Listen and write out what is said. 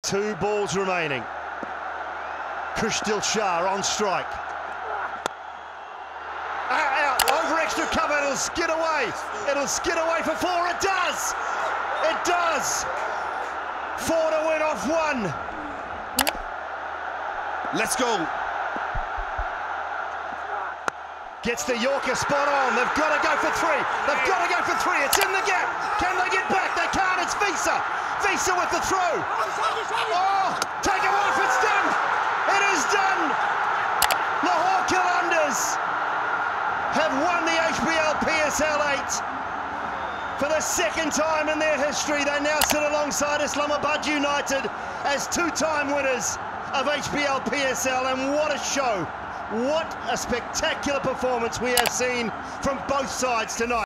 2 balls remaining. Kushdil Shah on strike. Out, over extra cover, it'll skid away. It'll skid away for 4, it does! It does! 4 to win off 1. Let's go. Gets the Yorker spot on. They've got to go for 3. They've got to go for 3. It's in the gap. Can they get back? They can't. It's Visa. Visa with the throw. Oh, take him off. It's done. It is done. Lahore Qalandars have won the HBL PSL 8. For the 2nd time in their history, they now sit alongside Islamabad United as 2-time winners of HBL PSL, and what a show. What a spectacular performance we have seen from both sides tonight.